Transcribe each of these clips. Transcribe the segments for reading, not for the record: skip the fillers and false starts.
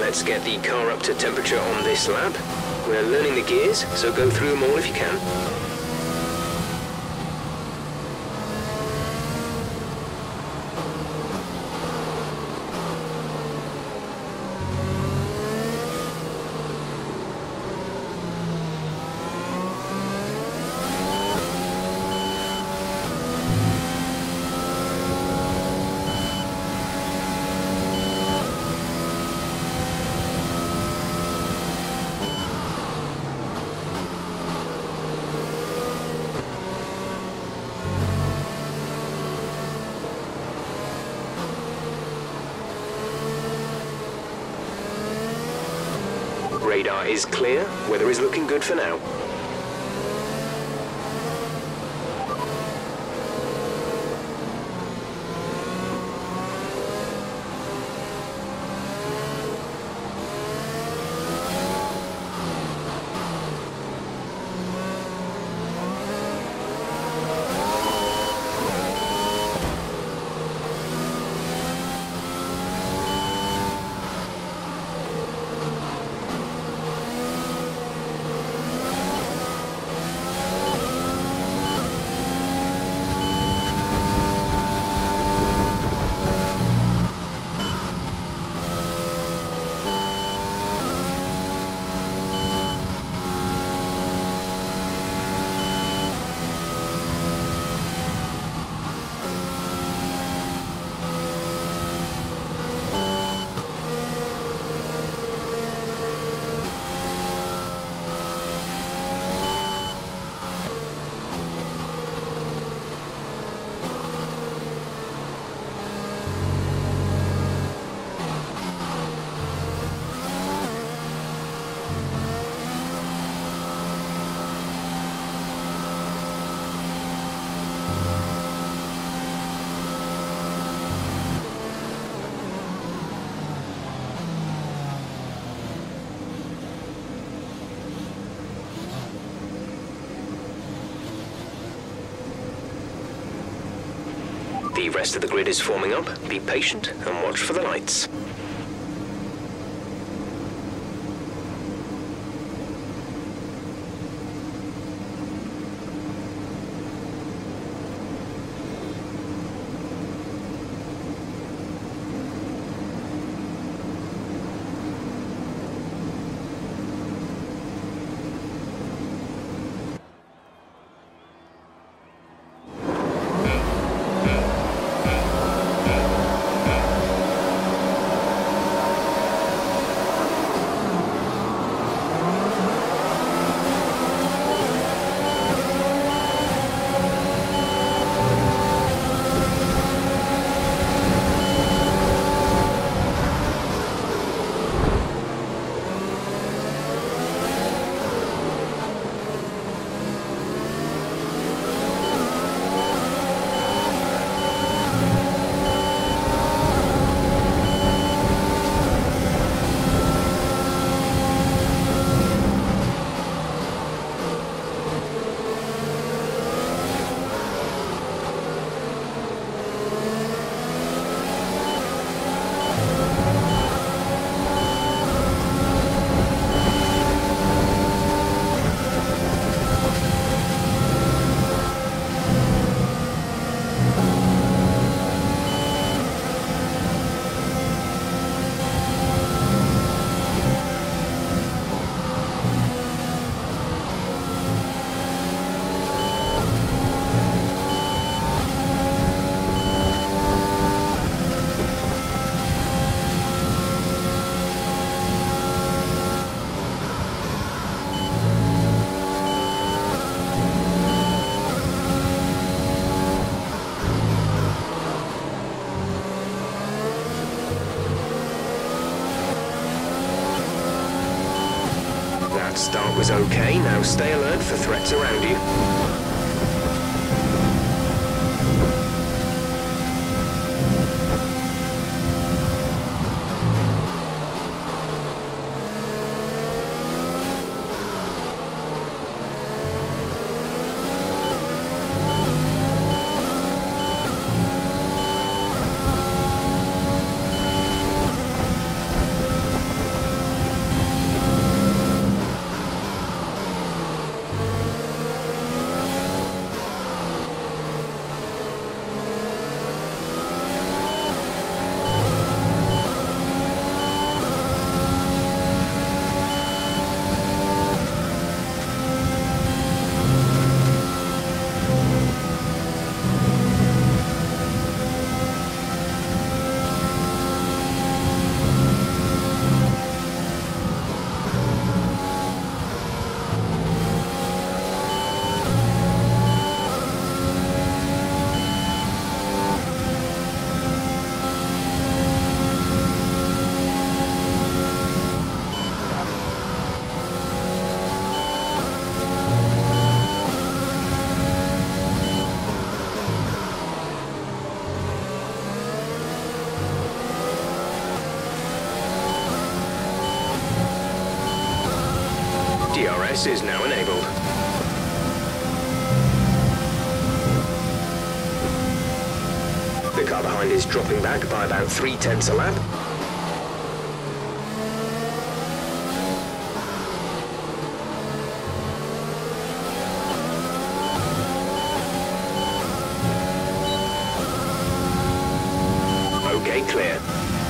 Let's get the car up to temperature on this lap. We're learning the gears, so go through them all if you can. Radar is clear, weather is looking good for now. The rest of the grid is forming up. Be patient and watch for the lights. Start was okay, now stay alert for threats around you. device is now enabled. The car behind is dropping back by about 3/10 a lap. Okay, clear.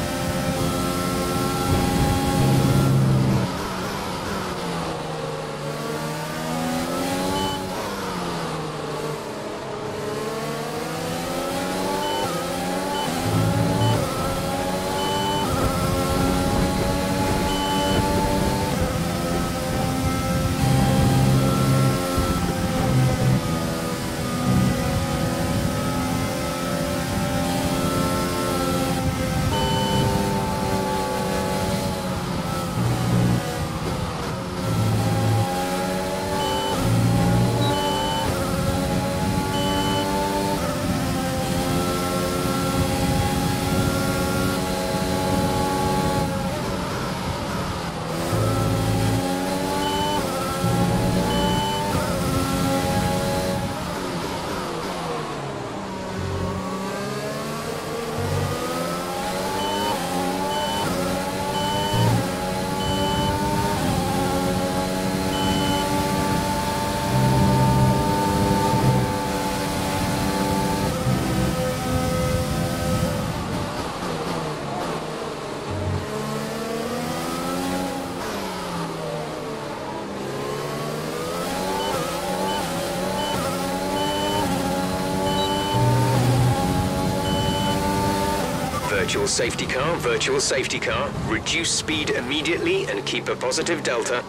Virtual safety car. Reduce speed immediately and keep a positive delta.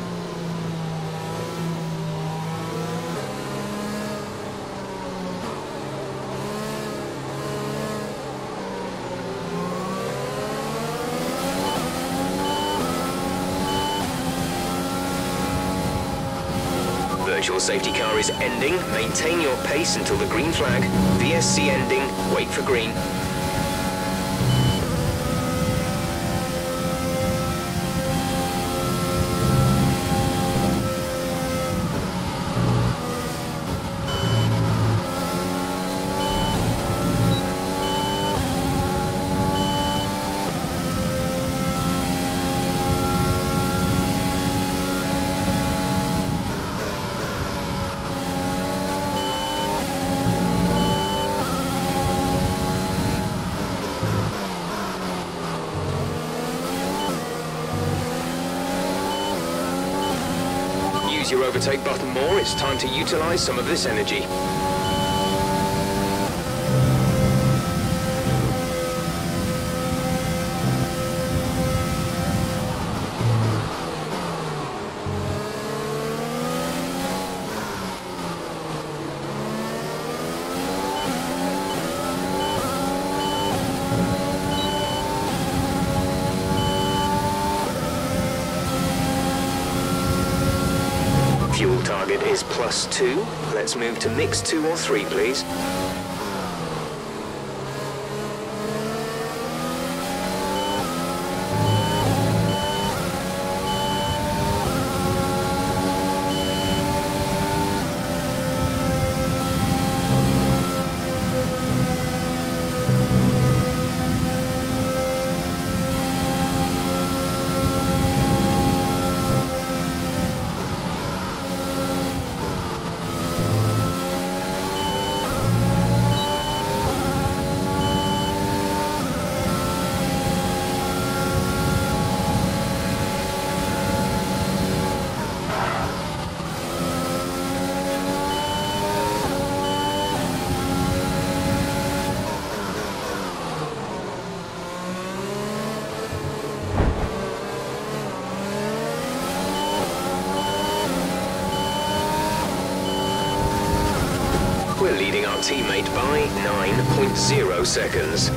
Virtual safety car is ending. Maintain your pace until the green flag. VSC ending. Wait for green. Use your overtake button more. It's time to utilize some of this energy. Fuel target is +2. Let's move to mix 2 or 3, please. We're leading our teammate by 9.0 seconds.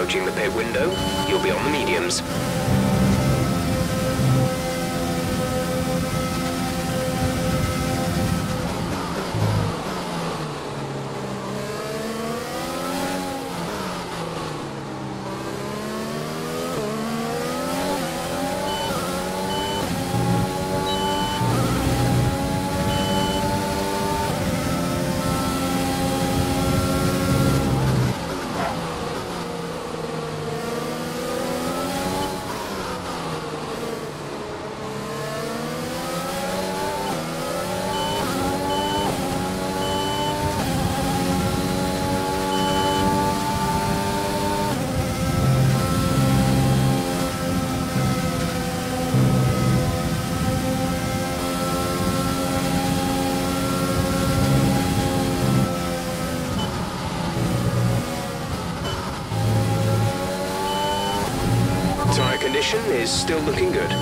approaching the pit window, you'll be on the mediums. Tyre condition is still looking good.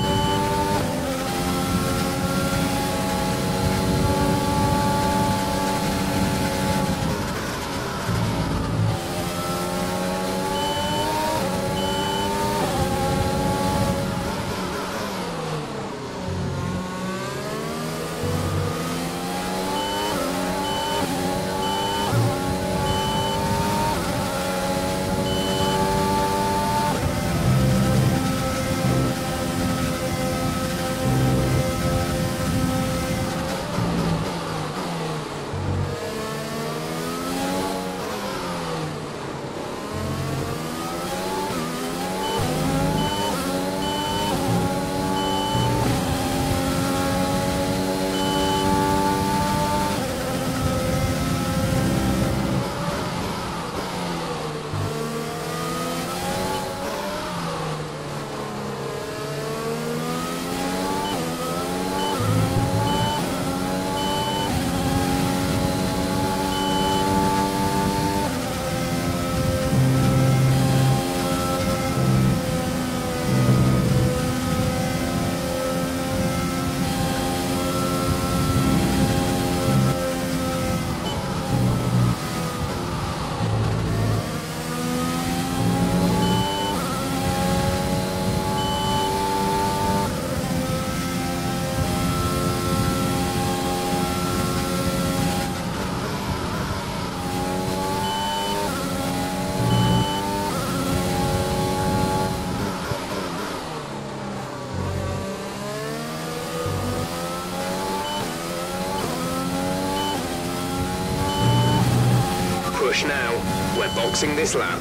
Push now. We're boxing this lap.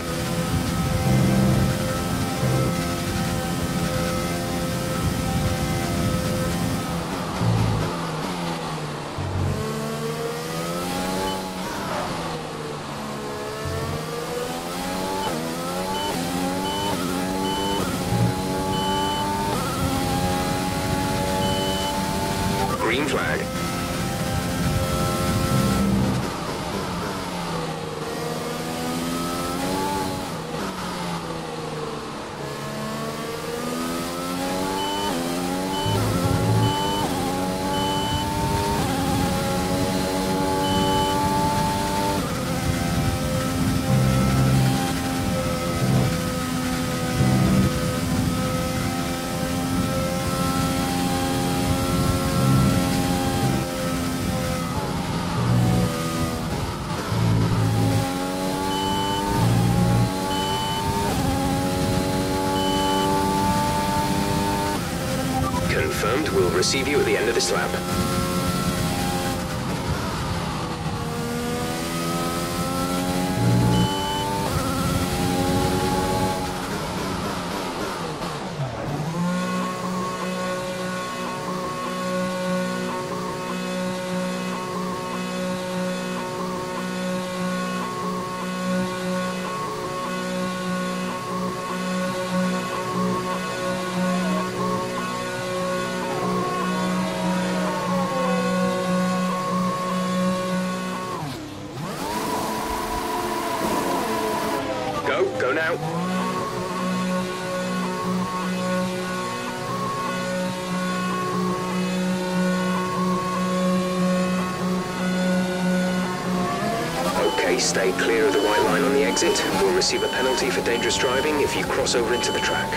Green flag. Confirmed, we'll receive you at the end of this lap. Go now. Okay, Please stay clear of the white line on the exit. We'll receive a penalty for dangerous driving if you cross over into the track.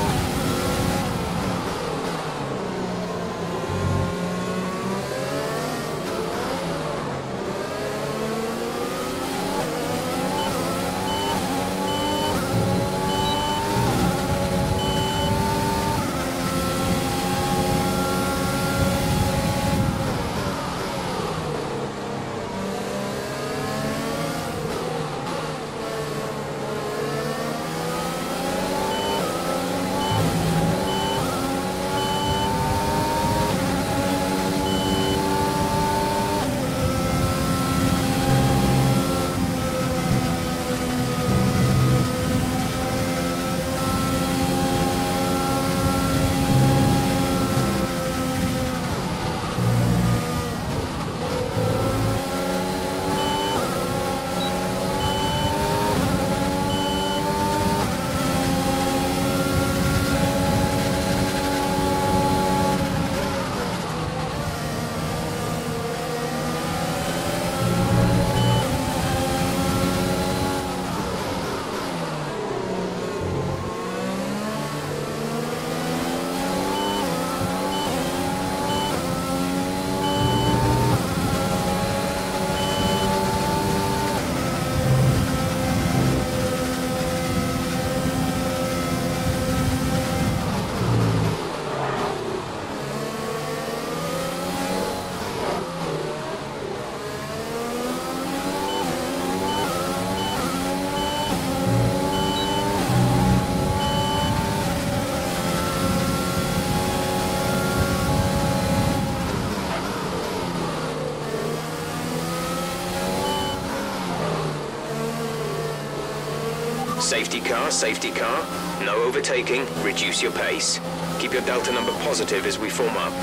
Safety car. No overtaking, reduce your pace. Keep your delta number positive as we form up.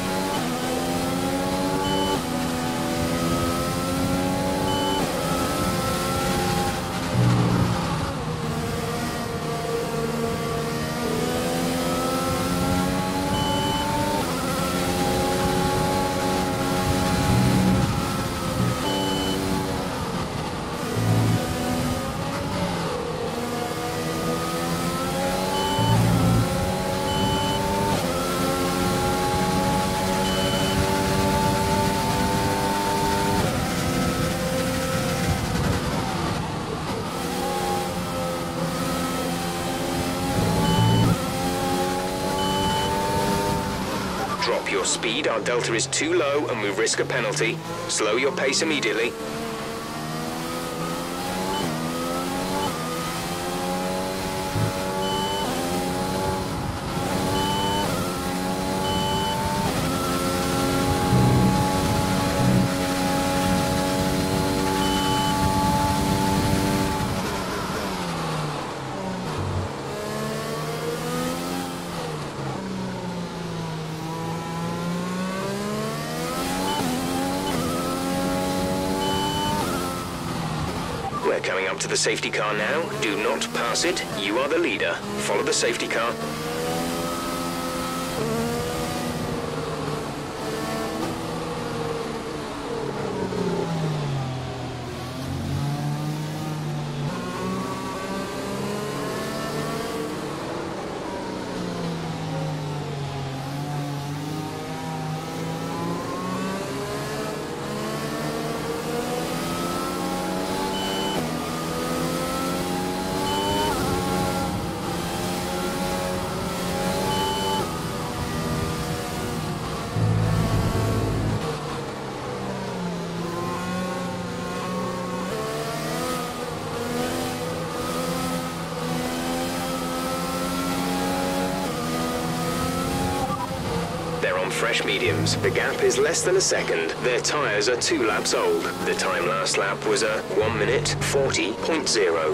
Drop your speed, our delta is too low and we risk a penalty. Slow your pace immediately. We're coming up to the safety car now. Do not pass it. You are the leader. Follow the safety car. Fresh mediums. The gap is less than a second. Their tyres are 2 laps old. The time last lap was a 1 minute 40.0.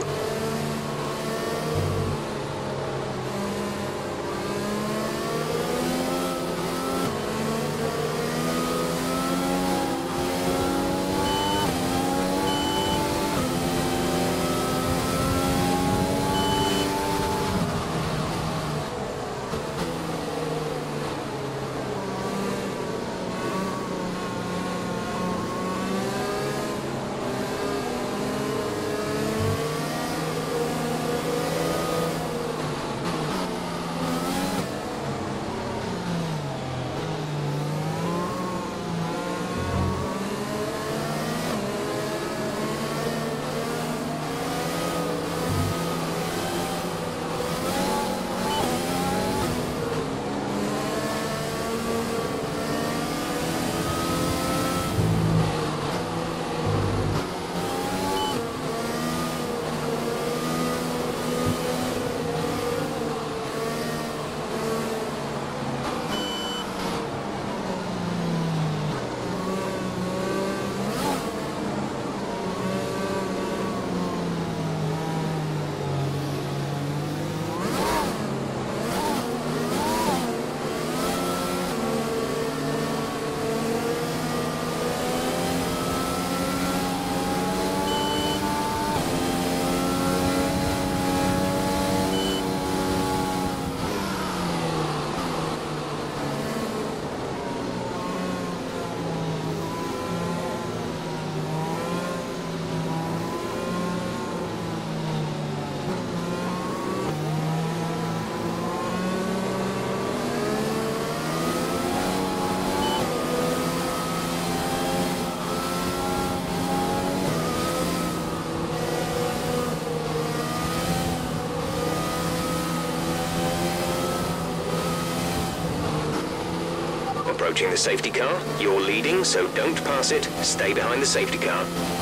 approaching the safety car. You're leading, so don't pass it. Stay behind the safety car.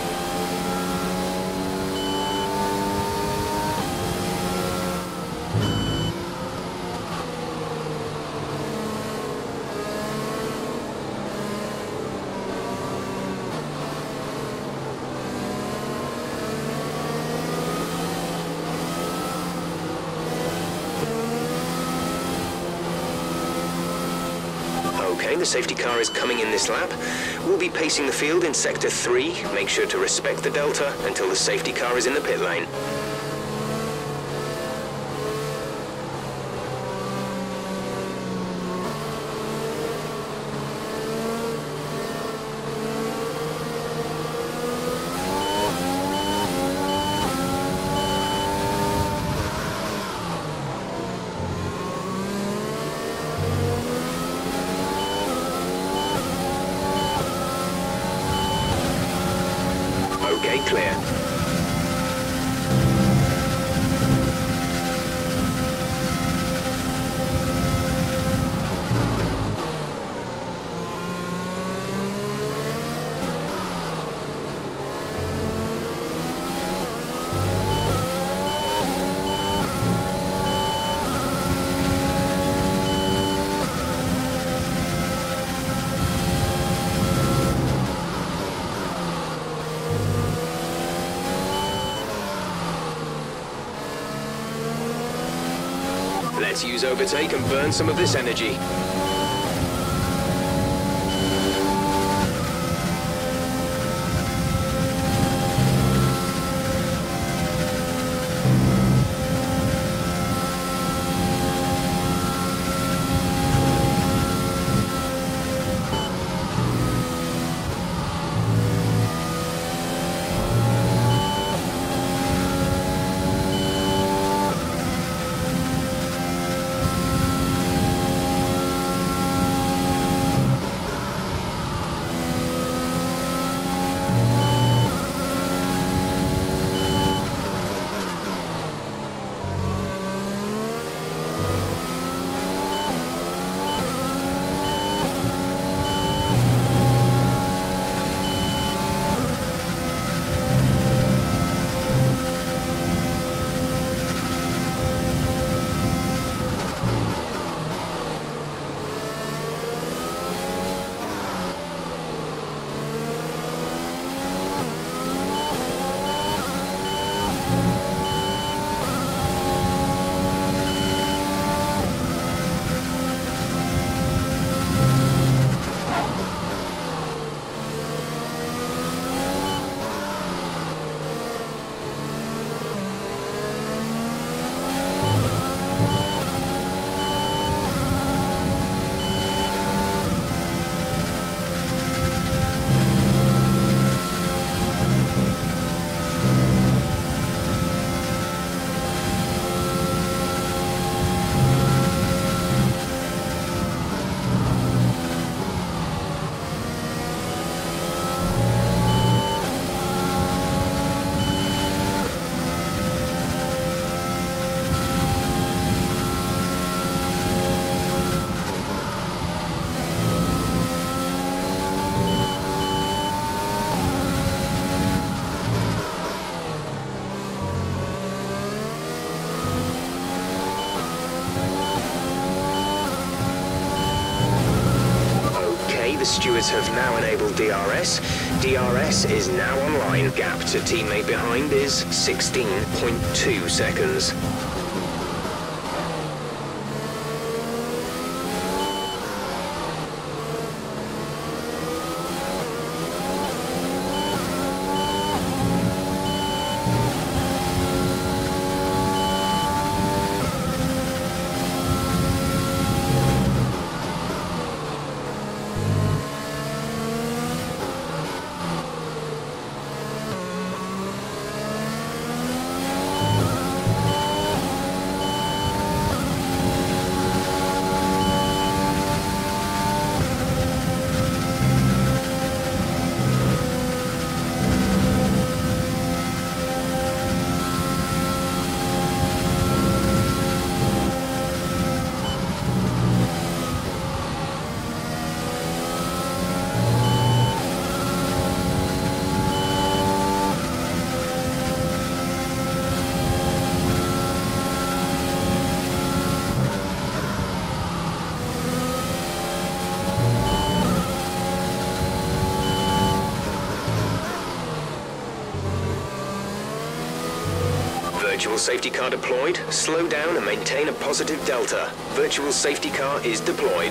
Okay, the safety car is coming in this lap. We'll be pacing the field in Sector 3. Make sure to respect the delta until the safety car is in the pit lane. Okay, clear. Let's use overtake and burn some of this energy. The stewards have now enabled DRS. DRS is now online. Gap to teammate behind is 16.2 seconds. Virtual safety car deployed. Slow down and maintain a positive delta. Virtual safety car is deployed.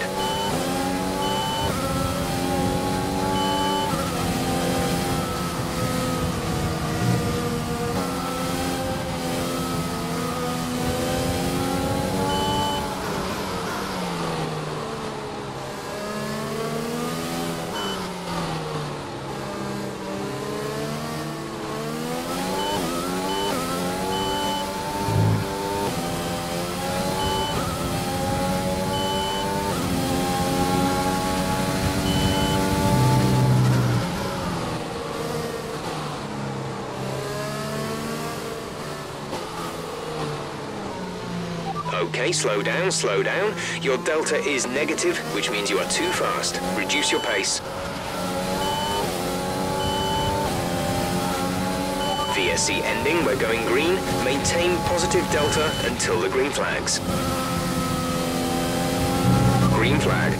Okay, slow down, slow down. Your delta is negative, which means you are too fast. Reduce your pace. VSC ending, we're going green. Maintain positive delta until the green flags. Green flag.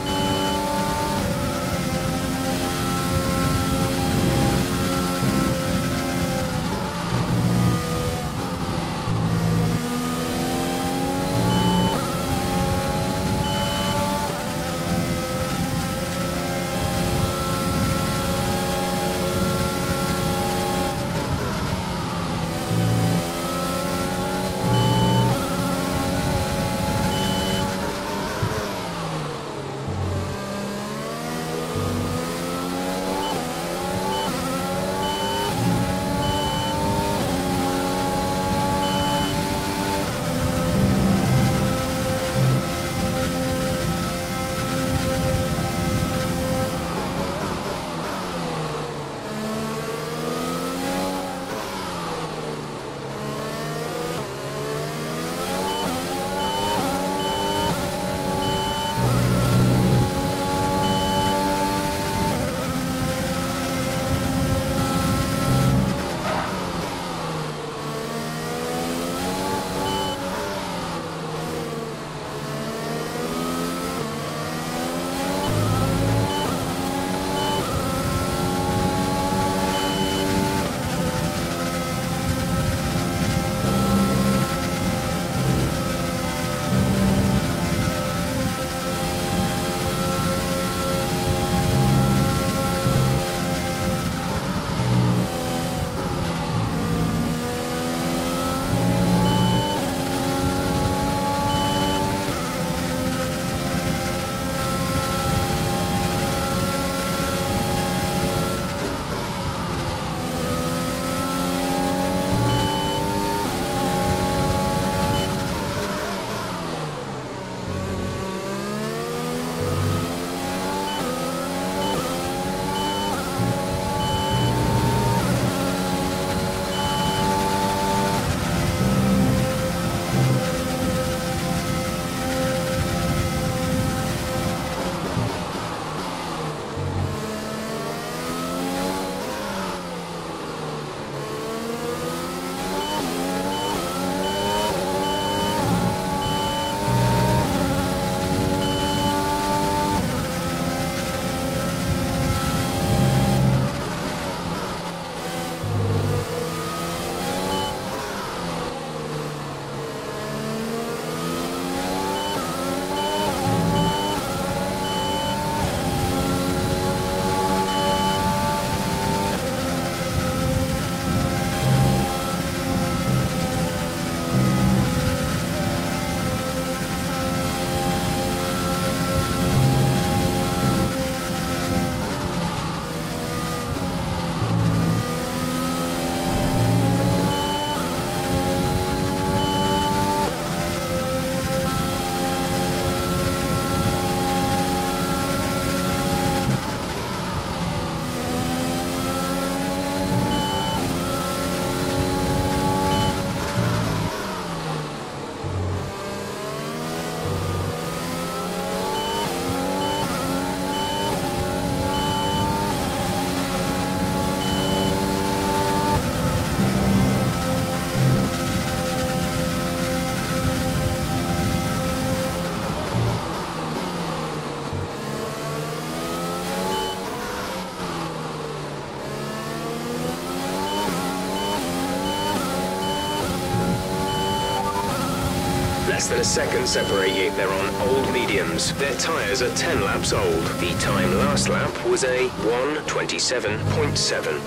less than a second separate you. They're on old mediums. Their tyres are 10 laps old. The time last lap was a 1:27.7.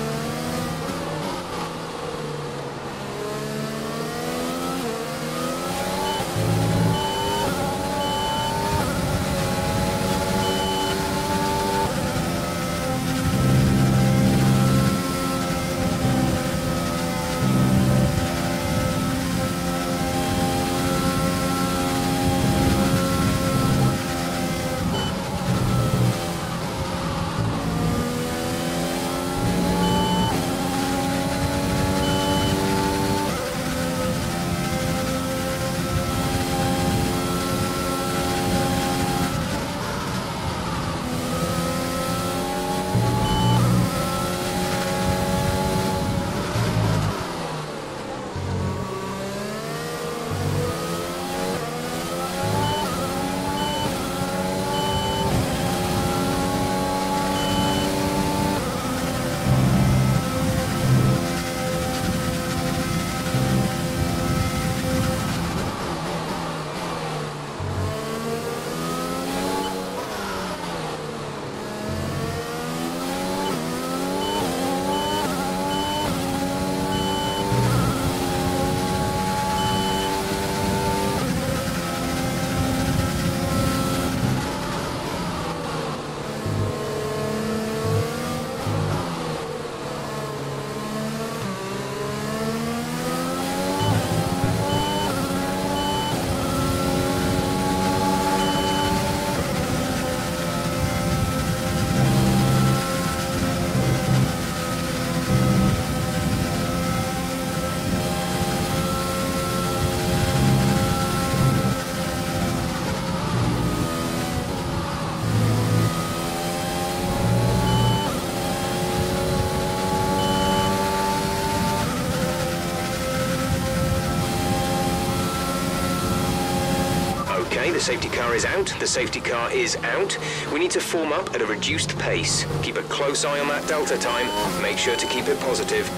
Okay, the safety car is out. The safety car is out. We need to form up at a reduced pace. Keep a close eye on that delta time. Make sure to keep it positive.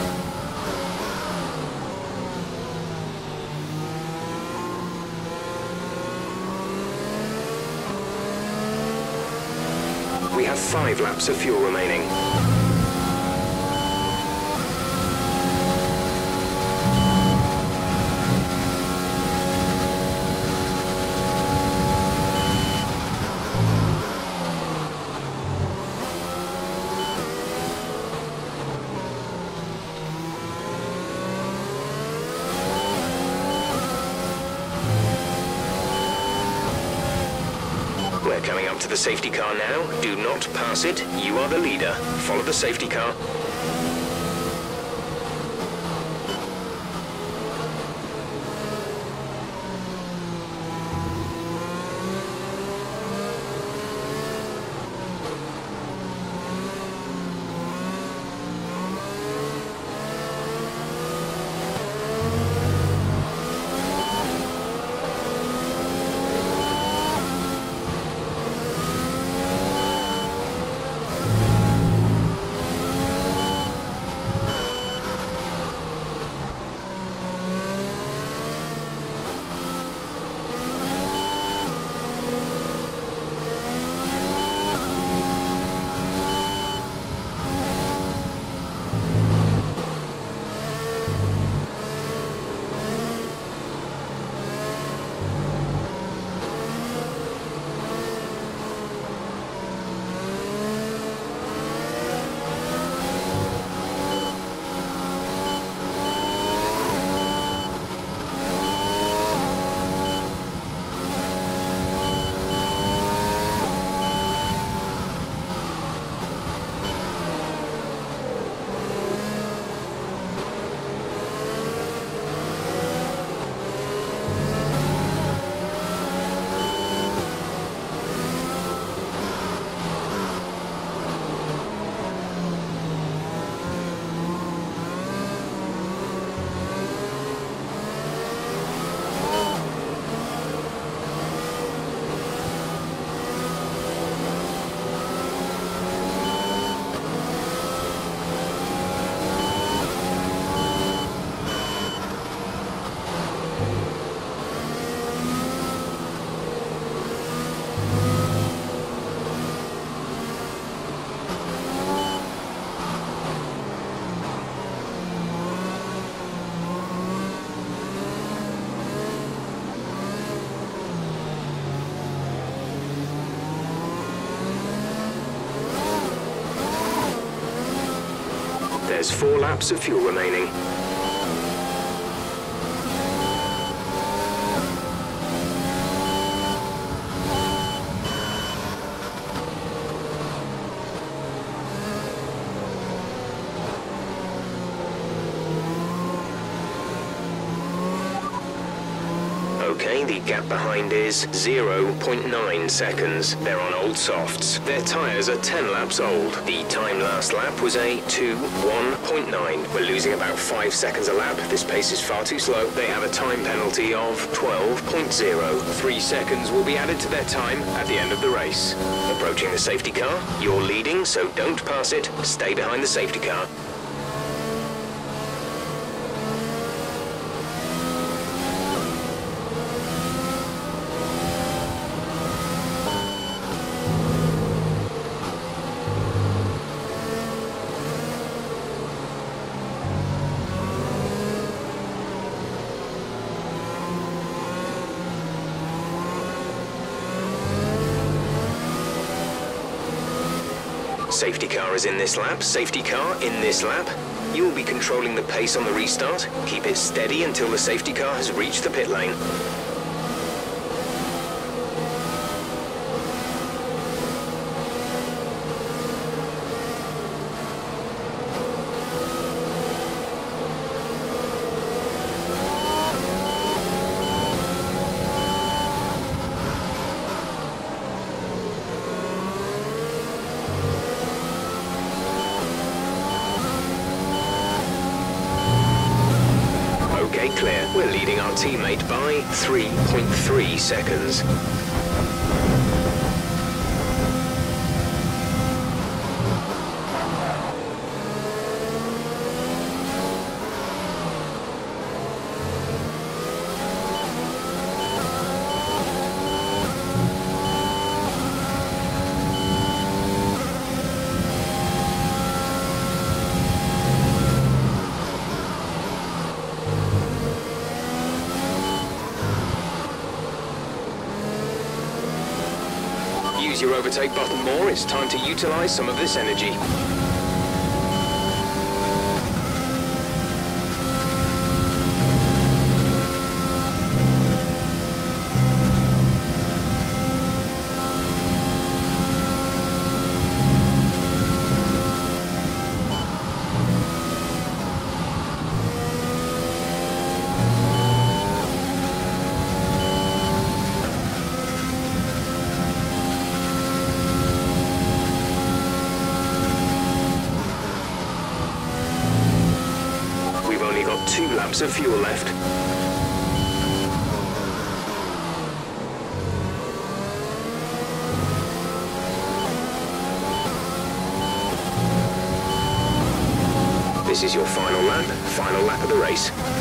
We have 5 laps of fuel remaining. We're coming up to the safety car now. Do not pass it. You are the leader. Follow the safety car. There's 4 laps of fuel remaining. Okay, the gap behind is 0.9 seconds. They're on old softs. Their tyres are 10 laps old. The time last lap was a 2:1.9. We're losing about 5 seconds a lap. This pace is far too slow. They have a time penalty of 12.0. 3 seconds will be added to their time at the end of the race. Approaching the safety car. You're leading, so don't pass it. Stay behind the safety car. Safety car is in this lap. Safety car in this lap. You will be controlling the pace on the restart. Keep it steady until the safety car has reached the pit lane. Clear. We're leading our teammate by 3.3 seconds. Use your overtake button more. It's time to utilize some of this energy. We've got 2 laps of fuel left. This is your final lap of the race.